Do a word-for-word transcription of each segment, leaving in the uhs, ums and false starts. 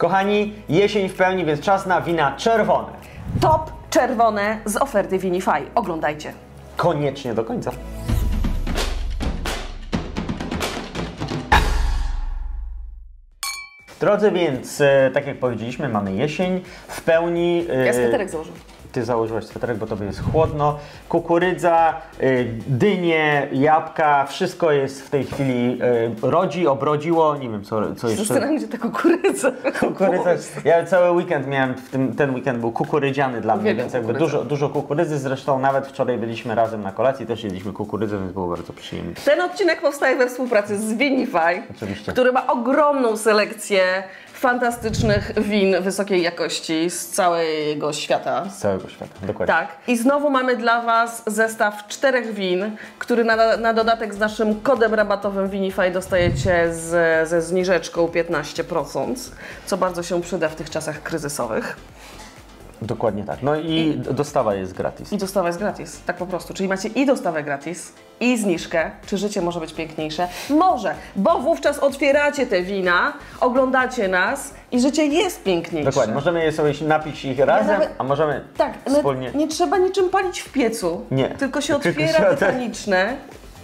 Kochani, jesień w pełni, więc czas na wina czerwone. Top czerwone z oferty Vinify. Oglądajcie. Koniecznie do końca. Drodzy, więc e, tak jak powiedzieliśmy, mamy jesień w pełni. E, Ja sweterek założyłem. Ty założyłaś sweterek, bo tobie jest chłodno. Kukurydza, y, dynie, jabłka, wszystko jest w tej chwili y, rodzi, obrodziło, nie wiem co, co jeszcze. Zastanawiam się, ta kukurydza. Kukurydza. Ja cały weekend miałem, w tym, ten weekend był kukurydziany dla mnie, więc jakby dużo, dużo kukurydzy. Zresztą nawet wczoraj byliśmy razem na kolacji, też jedliśmy kukurydzę, więc było bardzo przyjemnie. Ten odcinek powstaje we współpracy z Vinify, Oczywiście. który ma ogromną selekcję fantastycznych win wysokiej jakości z całego świata. Z całego świata, dokładnie. Tak. I znowu mamy dla Was zestaw czterech win, który na, na dodatek z naszym kodem rabatowym Vinify dostajecie z, ze zniżeczką piętnaście procent, co bardzo się przyda w tych czasach kryzysowych. Dokładnie tak. No i dostawa jest gratis. I dostawa jest gratis, tak po prostu. Czyli macie i dostawę gratis, i zniżkę. Czy życie może być piękniejsze? Może, bo wówczas otwieracie te wina, oglądacie nas i życie jest piękniejsze. Dokładnie. Możemy je sobie napić ich razem, nawet, a możemy tak, wspólnie... nie trzeba niczym palić w piecu. Nie. Tylko się Tylko otwiera się- detaliczne,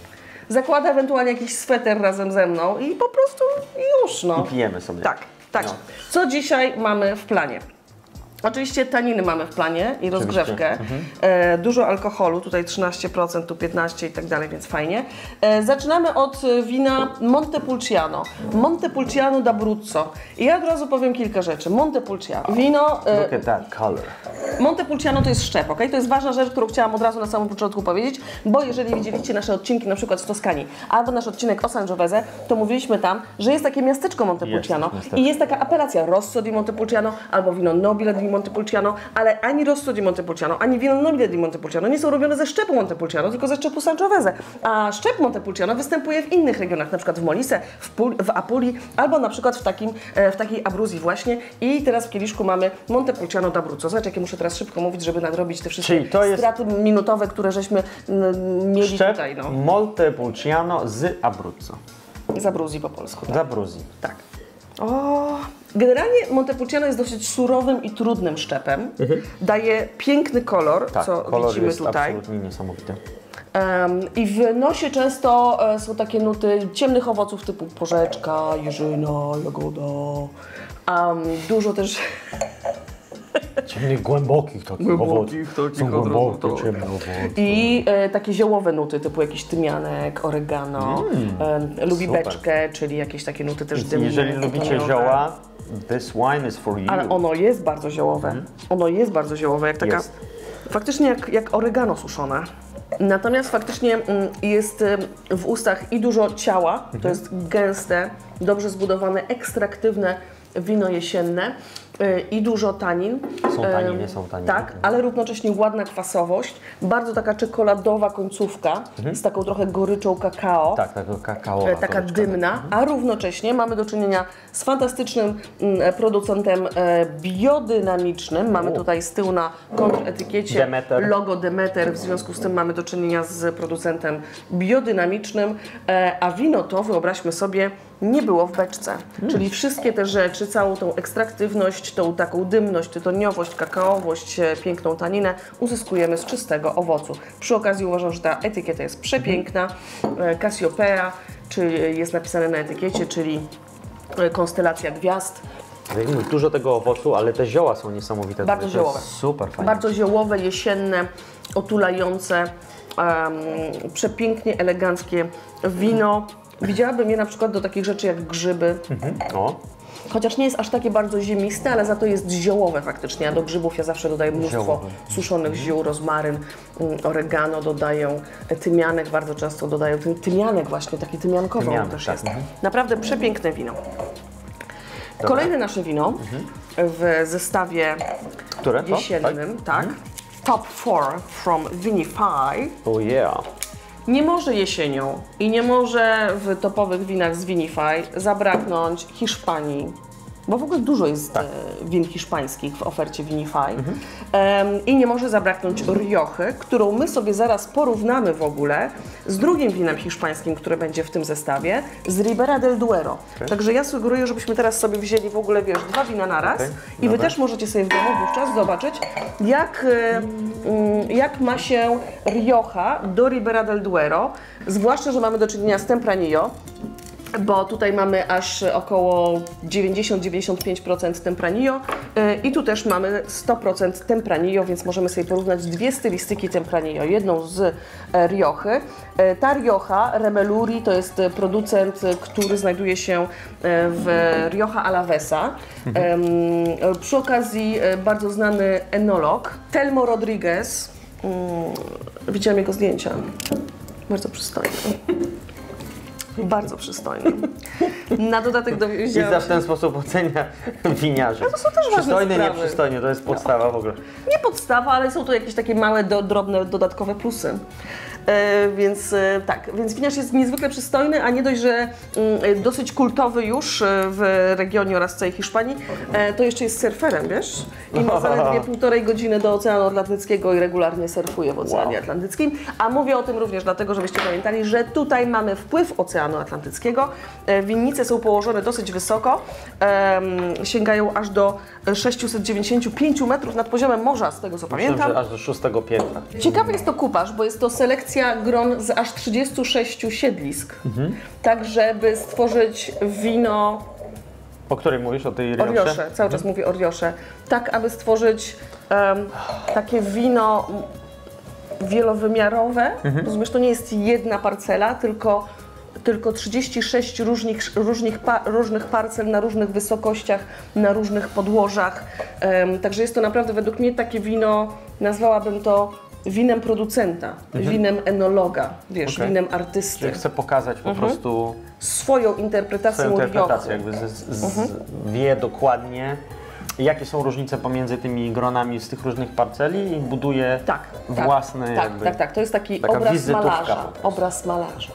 zakłada ewentualnie jakiś sweter razem ze mną i po prostu już, no. I pijemy sobie. Tak, tak. No. Co dzisiaj mamy w planie? Oczywiście taniny mamy w planie i rozgrzewkę. Mhm. E, dużo alkoholu, tutaj trzynaście procent, tu piętnaście procent i tak dalej, więc fajnie. E, zaczynamy od wina Montepulciano. Montepulciano d'Abruzzo. I ja od razu powiem kilka rzeczy. Montepulciano. Wino... E, Look at that color. Montepulciano to jest szczep, ok? To jest ważna rzecz, którą chciałam od razu na samym początku powiedzieć, bo jeżeli widzieliście nasze odcinki na przykład z Toskanii, albo nasz odcinek o Sangiovese, to mówiliśmy tam, że jest takie miasteczko Montepulciano Jest, niestety. i jest taka apelacja Rosso di Montepulciano albo wino Nobile di Montepulciano, ale ani Rosso di Montepulciano, ani wino Nobile di Montepulciano nie są robione ze szczepu Montepulciano, tylko ze szczepu Sangiovese. A szczep Montepulciano występuje w innych regionach, na przykład w Molise, w, Pul w Apulii, albo na przykład w, takim, w takiej Abruzji właśnie. I teraz w kieliszku mamy Montepulciano d'Abruzzo. Zobacz, jakie muszę teraz szybko mówić, żeby nadrobić te wszystkie Czyli to jest- straty minutowe, które żeśmy mm, mieli Szczep tutaj. No. Montepulciano z Abruzzo. Z Abruzji po polsku. Z Abruzji. Tak. O, generalnie Montepulciano jest dosyć surowym i trudnym szczepem. Daje piękny kolor, Tak, co kolor widzimy jest tutaj. absolutnie niesamowity. Um, I w nosie często e, są takie nuty ciemnych owoców typu porzeczka, jeżyna, jagoda. Um, dużo też... Ciemnych, głębokich takich Głębokich owoców. takich Są od razu, głębokie, tak. ciemne owoce. I e, takie ziołowe nuty typu jakiś tymianek, oregano, e, lubi super. beczkę, czyli jakieś takie nuty też dymne. Jeżeli lubicie tytoniowe. zioła, this wine is for you. Ale ono jest bardzo ziołowe. Ono jest bardzo ziołowe, jak taka... Jest. Faktycznie jak, jak oregano suszone. Natomiast faktycznie mm, jest ym, w ustach i dużo ciała, to jest gęste, dobrze zbudowane, ekstraktywne wino jesienne y, i dużo tanin. Są taniny, Ym, są taniny. Tak, ale równocześnie ładna kwasowość, bardzo taka czekoladowa końcówka z taką trochę goryczą kakao. Tak, taka kakaowa. E, taka goryczka. dymna, a równocześnie mamy do czynienia z fantastycznym mm, producentem e, biodynamicznym. Mamy U. tutaj z tyłu na kontretykiecie Demeter. logo Demeter, w związku z tym mamy do czynienia z producentem biodynamicznym, e, a wino to, wyobraźmy sobie, nie było w beczce. Czyli wszystkie te rzeczy, całą tą ekstraktywność, tą taką dymność, tytoniowość, kakaowość, e, piękną taninę uzyskujemy z czystego owocu. Przy okazji uważam, że ta etykieta jest przepiękna. E, Cassiopeia, czy jest napisane na etykiecie, czyli e, konstelacja gwiazd. Jak mówię, dużo tego owocu, ale te zioła są niesamowite. Bardzo To ziołowe. jest super fajne. Bardzo ziołowe, jesienne, otulające, em, przepięknie eleganckie wino. Widziałabym je na przykład do takich rzeczy jak grzyby. Mhm. O, Chociaż nie jest aż takie bardzo ziemiste, ale za to jest ziołowe faktycznie. A do grzybów ja zawsze dodaję mnóstwo Ziołowe. suszonych ziół, rozmaryn, mm, oregano dodaję, tymianek bardzo często dodaję. Ty- Tymianek właśnie, taki tymiankowy on Tymianek, też tak. jest. Mhm. Naprawdę przepiękne wino. Kolejne nasze wino w zestawie które? To? jesiennym, tak. Top four from Vinify. Oh yeah. Nie może jesienią i nie może w topowych winach z Vinify zabraknąć Hiszpanii, bo w ogóle dużo jest Tak. e, win hiszpańskich w ofercie Vinify em, i nie może zabraknąć Riochy, którą my sobie zaraz porównamy w ogóle z drugim winem hiszpańskim, które będzie w tym zestawie, z Ribera del Duero. Okay. Także ja sugeruję, żebyśmy teraz sobie wzięli w ogóle, wiesz, dwa wina naraz Okay. i wy Dobra. też możecie sobie w domu wówczas zobaczyć, jak, e, mm, jak ma się Rioja do Ribera del Duero, zwłaszcza, że mamy do czynienia z Tempranillo, bo tutaj mamy aż około dziewięćdziesiąt do dziewięćdziesięciu pięciu procent Tempranillo yy, i tu też mamy sto procent Tempranillo, więc możemy sobie porównać dwie stylistyki Tempranillo, jedną z e, Riochy. E, ta Rioja, Remeluri, to jest producent, który znajduje się w Rioja Alavesa. Mhm. E, przy okazji e, bardzo znany enolog, Telmo Rodriguez. Mm, widziałam jego zdjęcia, bardzo przystojny. Bardzo przystojny. Na dodatek dowiedziałam I w ten sposób ocenia winiarzy. No to są też ważne przystojny, sprawy. nie przystojny, to jest podstawa w ogóle. Nie podstawa, ale są to jakieś takie małe, do, drobne, dodatkowe plusy. E, więc e, tak, więc winiarz jest niezwykle przystojny, a nie dość, że mm, dosyć kultowy już w regionie oraz całej Hiszpanii, e, to jeszcze jest surferem, wiesz? I ma zaledwie półtorej godziny do Oceanu Atlantyckiego i regularnie surfuje w Oceanie Wow. Atlantyckim. A mówię o tym również dlatego, żebyście pamiętali, że tutaj mamy wpływ Oceanu Atlantyckiego. E, winnice są położone dosyć wysoko, e, sięgają aż do sześciuset dziewięćdziesięciu pięciu metrów nad poziomem morza, z tego co Myślę, pamiętam. że aż do szóstego piętra. Ciekawy jest to kupaż, bo jest to selekcja gron z aż trzydziestu sześciu siedlisk, mhm. tak żeby stworzyć wino O której mówisz? O tej Riosze? Oriosze, cały czas mówię Oriosze, tak aby stworzyć um, takie wino wielowymiarowe, mhm. rozumiesz, to nie jest jedna parcela, tylko tylko trzydzieści sześć różnych, różnych, pa, różnych parcel na różnych wysokościach, na różnych podłożach. Um, także jest to naprawdę według mnie takie wino, nazwałabym to winem producenta, mhm. winem enologa, wiesz, okay. winem artysty. Czyli chcę pokazać po mhm. prostu swoją interpretację swoją interpretację, Riochy. jakby z, z, Mhm. wie dokładnie, jakie są różnice pomiędzy tymi gronami z tych różnych parceli i buduje tak, własny tak, jakby, tak, tak, to jest taki taka obraz wizytówka malarza, obraz malarza.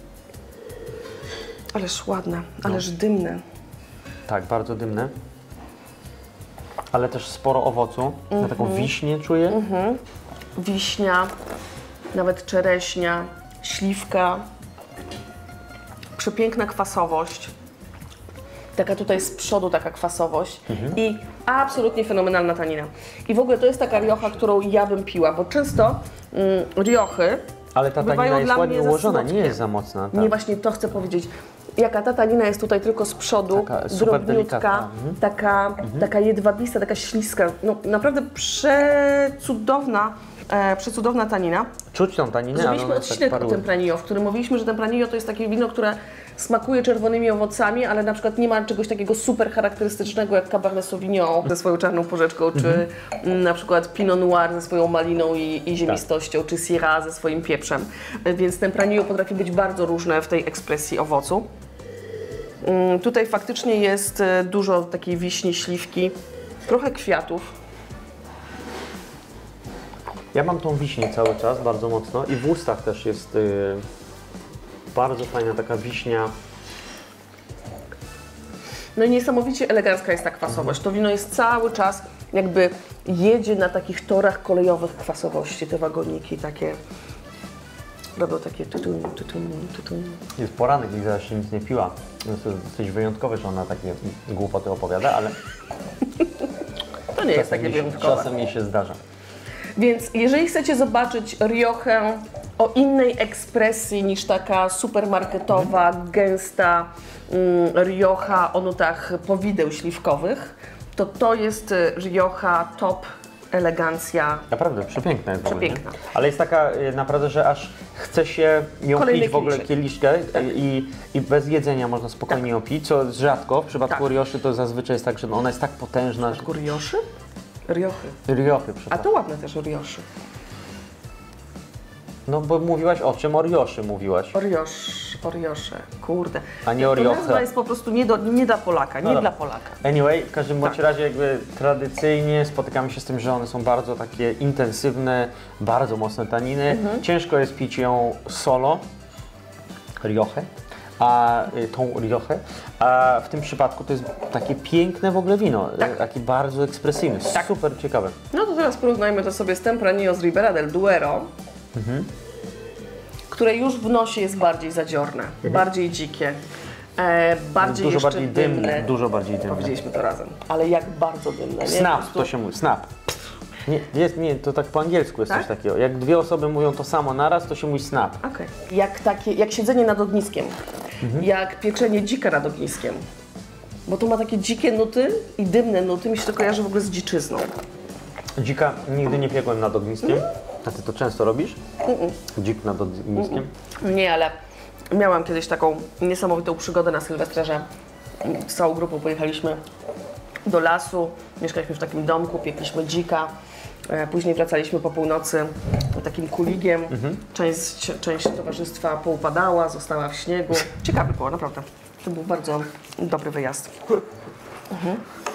Ależ ładne, ależ no. dymne. Tak, bardzo dymne. Ale też sporo owocu. Mm-hmm. Ja taką wiśnię czuję. Mm-hmm. Wiśnia, nawet czereśnia, śliwka. Przepiękna kwasowość. Taka tutaj z przodu taka kwasowość mhm. i absolutnie fenomenalna tanina. I w ogóle to jest taka Rioja, którą ja bym piła, bo często mm, Riochy ale ta tanina jest ładnie ułożona, nie jest za mocna. Tak. Nie, właśnie to chcę powiedzieć. Jaka ta tanina jest tutaj tylko z przodu, taka drobniutka, mhm. taka, mhm. taka jedwabista, taka śliska. No naprawdę przecudowna, e, przecudowna tanina. Czuć tą taninę. Zrobiliśmy odcinek tak o Tempranillo, w którym mówiliśmy, że Tempranillo to jest takie wino, które smakuje czerwonymi owocami, ale na przykład nie ma czegoś takiego super charakterystycznego jak Cabernet Sauvignon ze swoją czarną porzeczką, czy mm. na przykład Pinot Noir ze swoją maliną i, i ziemistością, tak. czy Syrah ze swoim pieprzem. Więc Tempranillo potrafi być bardzo różne w tej ekspresji owocu. Mm, tutaj faktycznie jest dużo takiej wiśni, śliwki, trochę kwiatów. Ja mam tą wiśnię cały czas, bardzo mocno i w ustach też jest y, bardzo fajna taka wiśnia. No i niesamowicie elegancka jest ta kwasowość. To wino jest cały czas jakby jedzie na takich torach kolejowych kwasowości, te wagoniki takie. Robią takie tutun, tutun, tutun. Jest poranek, gdy zaraz się nic nie piła. To jest dosyć wyjątkowe, że ona takie głupoty opowiada, ale to nie jest takie wyjątkowe. Czasem mi się zdarza. Więc jeżeli chcecie zobaczyć Riochę o innej ekspresji niż taka supermarketowa, mm. gęsta mm, Rioja o nutach powideł śliwkowych, to to jest Rioja top, elegancja. Naprawdę, przepiękna jest. Przepiękna. Ogóle, ale jest taka naprawdę, że aż chce się ją Kolejny pić w ogóle kieliszek. kieliszkę tak. i, i bez jedzenia można spokojnie tak. ją pić, co rzadko. W przypadku tak. Rioszy to zazwyczaj jest tak, że ona jest tak potężna. W przypadku Rioszy? Riochy. Riochy, A to ładne też Rioszy. No bo mówiłaś o czym? O Rioszy mówiłaś. O Riosz, o Riosze, kurde. A nie o Riochę. To nazwa jest po prostu nie, do, nie dla Polaka, nie no dla Polaka. Anyway, w każdym bądź tak. razie jakby tradycyjnie spotykamy się z tym, że one są bardzo takie intensywne, bardzo mocne taniny. Mhm. Ciężko jest pić ją solo, Riochę. a y, tą Riochę, a w tym przypadku to jest takie piękne w ogóle wino, Tak. y, takie bardzo ekspresyjne, Tak. super ciekawe. No to teraz porównajmy to sobie z Tempranillo z Ribera del Duero, Mhm. które już w nosie jest bardziej zadziorne, bardziej dzikie, e, bardziej Dużo jeszcze bardziej dymne. dymne, dużo bardziej dymne. Powiedzieliśmy to razem, ale jak bardzo dymne, nie? Po Snap, prostu- to się mówi, snap. Nie, jest, nie, to tak po angielsku jest Tak? coś takiego. Jak dwie osoby mówią to samo naraz, to się mówi snap. Okej. Jak, takie, jak siedzenie nad ogniskiem, Mhm. jak pieczenie dzika nad ogniskiem, bo to ma takie dzikie nuty i dymne nuty, mi się to kojarzy w ogóle z dziczyzną. Dzika nigdy nie piekłem nad ogniskiem. A ty to często robisz? Dzik nad ogniskiem? Nie, ale miałam kiedyś taką niesamowitą przygodę na Sylwestra, że z całą grupą pojechaliśmy do lasu, mieszkaliśmy w takim domku, piekliśmy dzika, e, później wracaliśmy po północy takim kuligiem, część, część towarzystwa poupadała, została w śniegu. Ciekawy było, naprawdę. To był bardzo dobry wyjazd. Mhm.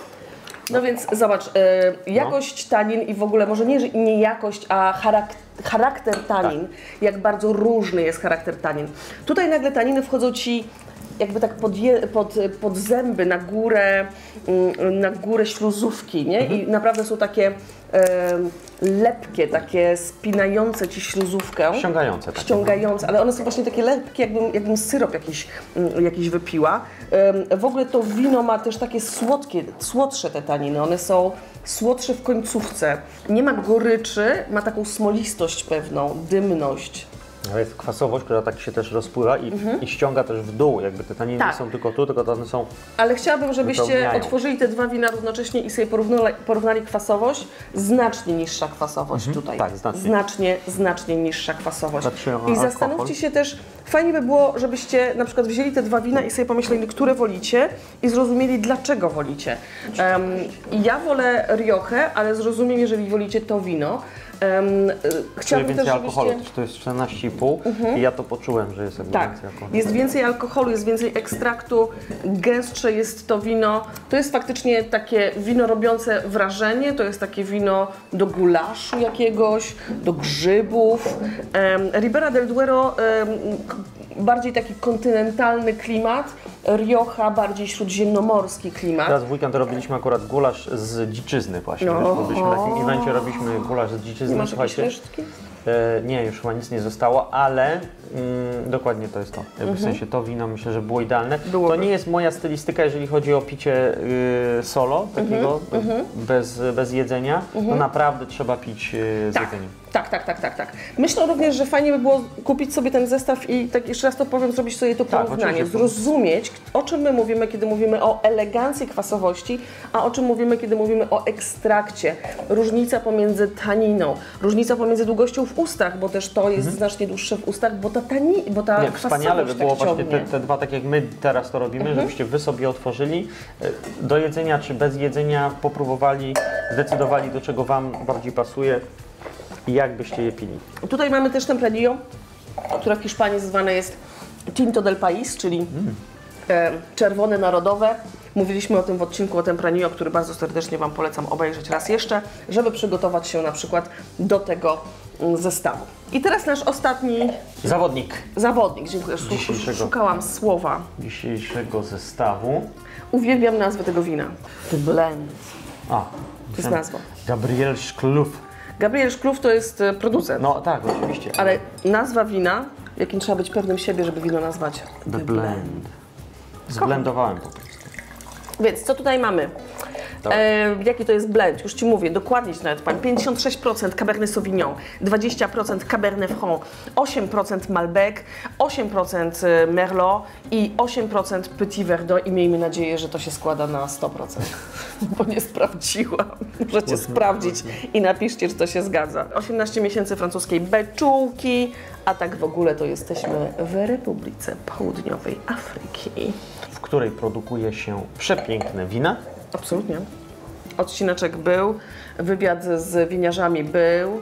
No więc zobacz, e, jakość tanin i w ogóle może nie, że nie jakość, a charakter, charakter tanin, jak bardzo różny jest charakter tanin. Tutaj nagle taniny wchodzą Ci jakby tak pod, je, pod, pod zęby, na górę, mm, na górę śluzówki, nie? I naprawdę są takie e, lepkie, takie spinające Ci śluzówkę. Ściągające takie. Ściągające, ale one są właśnie takie lepkie, jakbym, jakbym syrop jakiś, mm, jakiś wypiła. Em, W ogóle to wino ma też takie słodkie, słodsze te taniny, one są słodsze w końcówce. Nie ma goryczy, ma taką smolistość pewną, dymność. Ale jest kwasowość, która tak się też rozpływa i, i ściąga też w dół. Jakby te taniny Tak. nie są tylko tu, tylko to one są... Ale chciałabym, żebyście Wypełniają. otworzyli te dwa wina równocześnie i sobie porównali, porównali kwasowość. Znacznie niższa kwasowość tutaj. tak, znacznie. Znacznie, znacznie niższa kwasowość. Patrzyłem o I alkohol. zastanówcie się też, fajnie by było, żebyście na przykład wzięli te dwa wina i sobie pomyśleli, które wolicie i zrozumieli, dlaczego wolicie. Um, ja wolę Riochę, ale zrozumiem, jeżeli wolicie to wino. Um, Czuję chciałabym więcej też, alkoholu, żebyście... też to jest czternaście i pół i ja to poczułem, że jest jakby Tak, więcej alkoholu. jest więcej alkoholu, jest więcej ekstraktu, gęstsze jest to wino. To jest faktycznie takie wino robiące wrażenie, to jest takie wino do gulaszu jakiegoś, do grzybów. Um, Ribera del Duero um, k- bardziej taki kontynentalny klimat, Rioja bardziej śródziemnomorski klimat. Teraz w weekend robiliśmy akurat gulasz z dziczyzny właśnie. No. Wiesz, bo byliśmy na takim evencie, robiliśmy gulasz z dziczyzny, Nie masz jakiejś słuchajcie. resztki? E, nie, już chyba nic nie zostało, ale mm, dokładnie to jest to. Jakby W sensie to wino myślę, że było idealne. Byłoby. To nie jest moja stylistyka, jeżeli chodzi o picie y, solo, takiego bez, bez jedzenia. No naprawdę trzeba pić y, z Tak. jedzeniem. Tak, tak, tak, tak, tak. Myślę również, że fajnie by było kupić sobie ten zestaw i tak jeszcze raz to powiem, zrobić sobie to Tak, porównanie, oczywiście. zrozumieć, o czym my mówimy, kiedy mówimy o elegancji kwasowości, a o czym mówimy, kiedy mówimy o ekstrakcie. Różnica pomiędzy taniną, różnica pomiędzy długością w ustach, bo też to jest znacznie dłuższe w ustach, bo ta tani, bo ta Nie, kwasowość wspaniale by tak było właśnie ciągnie. te, te dwa, tak jak my teraz to robimy, żebyście wy sobie otworzyli e, do jedzenia czy bez jedzenia, popróbowali, zdecydowali do czego wam bardziej pasuje i jak byście je pili. Tutaj mamy też Tempranillo, które w Hiszpanii zwane jest Tinto del País, czyli e, czerwone narodowe. Mówiliśmy o tym w odcinku o Tempranillo, który bardzo serdecznie Wam polecam obejrzeć raz jeszcze, żeby przygotować się na przykład do tego mm, zestawu. I teraz nasz ostatni Zawodnik zawodnik. Dziękuję. Szu- Dzisiejszego. Szukałam słowa. dzisiejszego zestawu. Uwielbiam nazwę tego wina. The Blend. A, To jest nazwa. Gabriel Szklów. Gabriel Szklów to jest e, producent, No tak, oczywiście. ale nazwa wina, jakim trzeba być pewnym siebie, żeby wino nazwać The Blend. Zblendowałem po prostu. Więc co tutaj mamy? Dobra. E, jaki to jest blend? Już Ci mówię, dokładnie Ci nawet powiem. pięćdziesiąt sześć procent Cabernet Sauvignon, dwadzieścia procent Cabernet Franc, osiem procent Malbec, osiem procent Merlot i osiem procent Petit Verdot i miejmy nadzieję, że to się składa na sto procent, bo nie sprawdziłam. Możecie sprawdzić i napiszcie, czy to się zgadza. osiemnaście miesięcy francuskiej beczułki, a tak w ogóle to jesteśmy w Republice Południowej Afryki. W której produkuje się przepiękne wina. Absolutnie. Odcineczek był, wywiad z winiarzami był.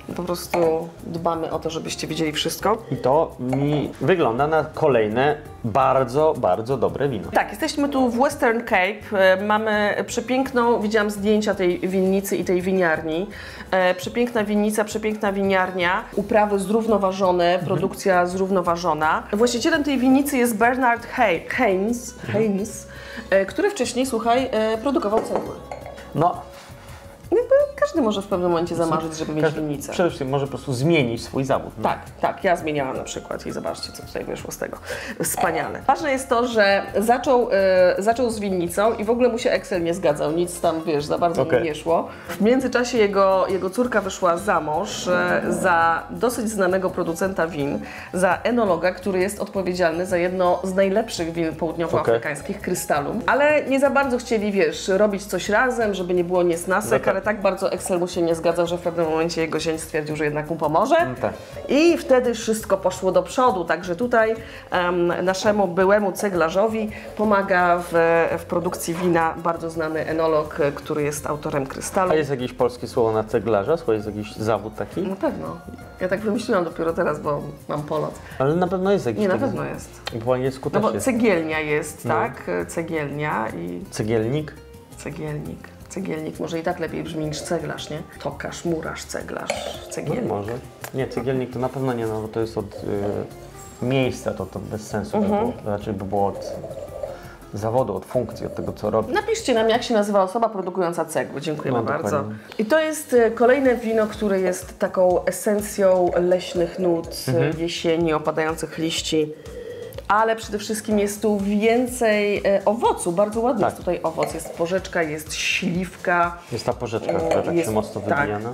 Po prostu dbamy o to, żebyście widzieli wszystko. I to mi wygląda na kolejne bardzo, bardzo dobre wino. Tak, jesteśmy tu w Western Cape. E, Mamy przepiękną, widziałam zdjęcia tej winnicy i tej winiarni. E, Przepiękna winnica, przepiękna winiarnia. Uprawy zrównoważone, produkcja zrównoważona. Właścicielem tej winnicy jest Bernard Hei- Heinz, Heinz e, który wcześniej, słuchaj, e, produkował cegły. No, Jakby każdy może w pewnym momencie zamarzyć, żeby mieć każdy winnicę. przede wszystkim może po prostu zmienić swój zawód. No. Tak, tak, ja zmieniałam na przykład i zobaczcie, co tutaj wyszło z tego. Wspaniale. Ważne jest to, że zaczął, e, zaczął z winnicą i w ogóle mu się Excel nie zgadzał, nic tam, wiesz, za bardzo Okej. mu nie szło. W międzyczasie jego, jego córka wyszła za mąż e, za dosyć znanego producenta win, za enologa, który jest odpowiedzialny za jedno z najlepszych win południowoafrykańskich, Krystalum. Ale nie za bardzo chcieli, wiesz, robić coś razem, żeby nie było niesnasek, No tak. ale tak bardzo Excel mu się nie zgadzał, że w pewnym momencie jego zięć stwierdził, że jednak mu pomoże. tak. I wtedy wszystko poszło do przodu. Także tutaj em, naszemu byłemu ceglarzowi pomaga w, w produkcji wina bardzo znany enolog, który jest autorem Krystalu. A jest jakieś polskie słowo na ceglarza? Słuchaj, jest jakiś zawód taki? Na pewno. Ja tak wymyśliłam dopiero teraz, bo mam polot. Ale na pewno jest jakiś Nie, na taki- pewno jest. Po angielsku No też bo jest. cegielnia jest, No. tak? Cegielnia i Cegielnik? cegielnik. Cegielnik może i tak lepiej brzmi niż ceglarz, nie? Tokarz, murarz, ceglarz, No cegielnik. może. Nie, cegielnik to na pewno nie, no bo to jest od y, miejsca, to, to bez sensu by było. Raczej by było od zawodu, od funkcji, od tego, co robi. Napiszcie nam, jak się nazywa osoba produkująca cegły. Dziękujemy No, bardzo. dokładnie. I to jest e, kolejne wino, które jest taką esencją leśnych nut, Mhm. e, jesieni, opadających liści. Ale przede wszystkim jest tu więcej e, owocu. Bardzo ładny Tak. jest tutaj owoc. Jest porzeczka, jest śliwka, Jest ta porzeczka, która tak jest- się mocno tak. wybijana.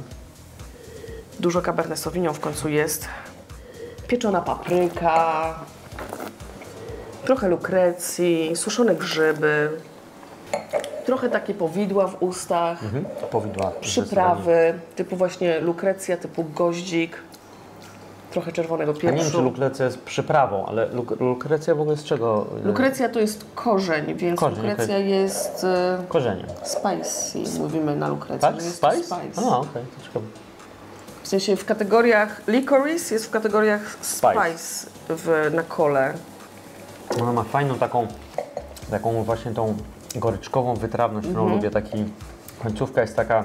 dużo Cabernet Sauvignon w końcu jest, pieczona papryka, trochę lukrecji, suszone grzyby, trochę takie powidła w ustach. Mhm. Powidła. Przyprawy, typu właśnie lukrecja, typu goździk, trochę czerwonego A nie wiem, czy pieprzu. lukrecja jest przyprawą, ale luk lukrecja w ogóle z czego? y, Lukrecja to jest korzeń, więc Korzeń, lukrecja jest e, Korzenie. spicy, mówimy na lukrecji. Tak? że jest to Spice? spice. A, okej, to ciekawe. W sensie w kategoriach licorice jest w kategoriach Spice. spice, w, na kole. Ona ma fajną taką, taką właśnie tą goryczkową wytrawność, którą Mhm. lubię. Taki, końcówka jest taka,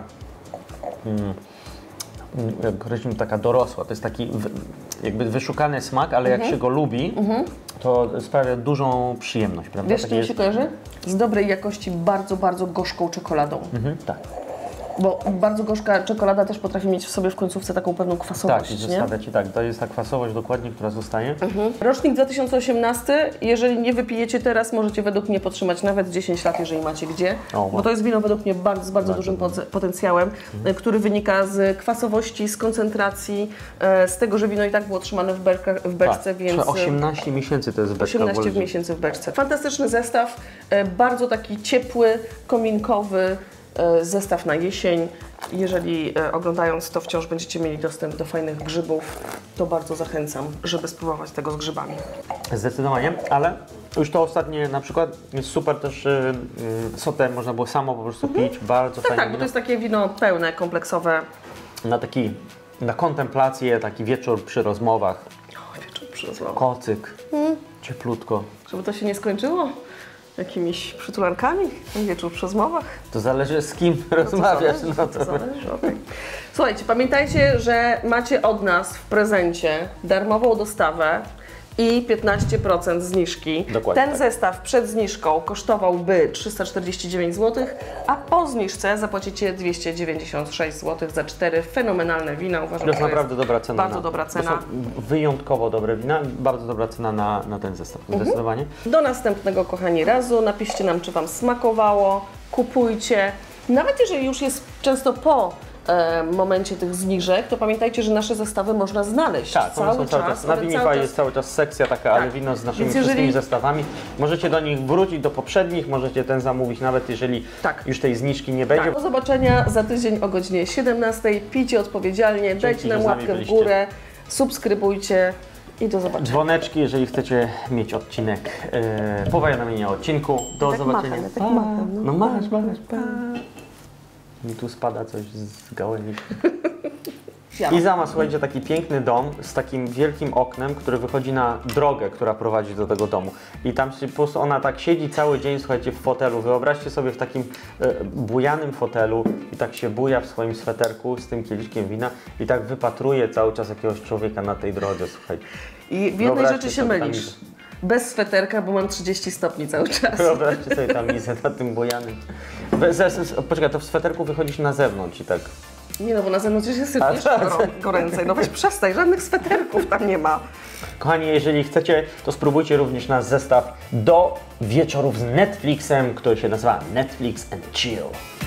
mm, mm, jak powiedzmy, taka dorosła. To jest taki wy, jakby wyszukany smak, ale Mhm. jak się go lubi, to sprawia dużą przyjemność, prawda? Wiesz, z Takie czym jest- się kojarzy? Z dobrej jakości, bardzo, bardzo gorzką czekoladą. Mhm, tak, Bo bardzo gorzka czekolada też potrafi mieć w sobie w końcówce taką pewną kwasowość, tak, i nie? zostawia Ci tak. To jest ta kwasowość dokładnie, która zostaje. Mhm. Rocznik dwa tysiące osiemnasty, jeżeli nie wypijecie teraz, możecie według mnie podtrzymać nawet dziesięć lat, jeżeli macie gdzie, O, wow. bo to jest wino według mnie bardzo, z bardzo, Bardzo dużym dobre. poce- potencjałem, e, który wynika z kwasowości, z koncentracji, e, z tego, że wino i tak było trzymane w, berka, w beczce, Tak, więc... osiemnaście miesięcy to jest beczka. osiemnaście wolna. miesięcy w beczce. Fantastyczny zestaw, e, bardzo taki ciepły, kominkowy e, zestaw na jesień. Jeżeli e, oglądając to wciąż będziecie mieli dostęp do fajnych grzybów, to bardzo zachęcam, żeby spróbować tego z grzybami. Zdecydowanie, ale już to ostatnie na przykład jest super też y, y, sotę można było samo po prostu pić, bardzo Tak, fajnie. tak, bo to jest takie wino pełne, kompleksowe. Na taki, na kontemplację, taki wieczór przy rozmowach, O, wieczór przy rozmowie. kocyk, cieplutko. Żeby to się nie skończyło jakimiś przytulankami, wieczór przy rozmowach. To zależy z kim To rozmawiasz. zależy, No to to zależy, okej. Słuchajcie, pamiętajcie, że macie od nas w prezencie darmową dostawę i piętnaście procent zniżki. Dokładnie Ten tak. zestaw przed zniżką kosztowałby trzysta czterdzieści dziewięć złotych, a po zniżce zapłacicie dwieście dziewięćdziesiąt sześć złotych za cztery fenomenalne wina. Uważam, To jest że naprawdę dobra cena. bardzo na, dobra To cena. są wyjątkowo dobre wina, bardzo dobra cena na, na ten zestaw, Mhm. zdecydowanie. Do następnego, kochani, razu. Napiszcie nam, czy Wam smakowało, kupujcie. Nawet jeżeli już jest często po e, momencie tych zniżek, to pamiętajcie, że nasze zestawy można znaleźć Tak, one cały są cały czas. Na one Winify cały czas- jest cały czas sekcja taka, Tak. ale wino z naszymi Więc jeżeli- wszystkimi zestawami. Możecie do nich wrócić, do poprzednich, możecie ten zamówić, nawet jeżeli Tak. już tej zniżki nie będzie. Tak. Do zobaczenia za tydzień o godzinie siedemnastej. Pijcie odpowiedzialnie, dajcie nam że z nami łapkę w byliście. górę, subskrybujcie i do zobaczenia. Dzwoneczki, jeżeli chcecie mieć odcinek yy, powiadomienia o odcinku. Do tak zobaczenia. macham, ja tak Pa. macham, no. No masz, masz, pa. Mi tu spada coś z gałęzi. Iza ma, słuchajcie, taki piękny dom z takim wielkim oknem, który wychodzi na drogę, która prowadzi do tego domu. I tam się po prostu ona tak siedzi cały dzień, słuchajcie, w fotelu. Wyobraźcie sobie w takim e, bujanym fotelu i tak się buja w swoim sweterku z tym kieliszkiem wina i tak wypatruje cały czas jakiegoś człowieka na tej drodze, słuchajcie. I w jednej Wyobraźcie rzeczy się sobie mylisz. Bez sweterka, bo mam trzydzieści stopni cały czas. Wyobraźcie sobie tam mizę na tym bujanym. Poczekaj, to w sweterku wychodzisz na zewnątrz i tak. Nie no, bo na zewnątrz się sypniesz A, tak. gorą- goręcej. No weź przestań, żadnych sweterków tam nie ma. Kochani, jeżeli chcecie, to spróbujcie również nasz zestaw do wieczorów z Netflixem, który się nazywa Netflix and Chill.